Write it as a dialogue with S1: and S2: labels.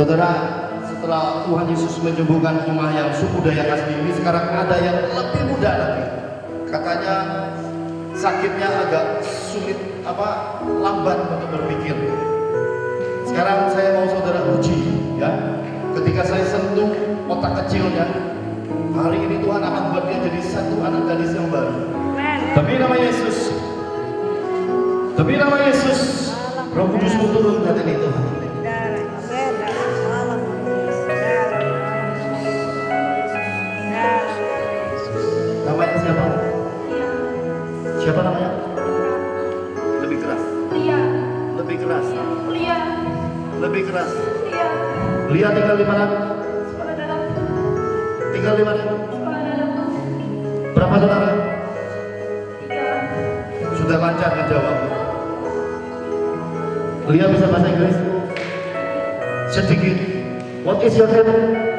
S1: Saudara, setelah Tuhan Yesus menyembuhkan Oma yang suku Dayak asli ini, sekarang ada yang lebih muda lagi. Katanya sakitnya agak sulit, lambat untuk berpikir. Sekarang saya mau saudara uji, ya. Ketika saya sentuh otak kecilnya, hari ini Tuhan akan buat dia jadi satu anak gadis yang baru. Demi nama Yesus, demi nama Yesus, Roh Kudus turun ke hati Tuhan. Namanya siapa? Siapa namanya? Lebih keras.
S2: Lia.
S1: Lebih keras.
S2: Lia.
S1: Lebih keras.
S2: Lia.
S1: Lia tinggal di mana?
S2: Sekolah dalam.
S1: Tinggal di mana?
S2: Sekolah dalam.
S1: Berapa saudara?
S2: 3.
S1: Sudah lancar menjawab. Lia bisa bahasa Inggris? Sedikit. What is your name?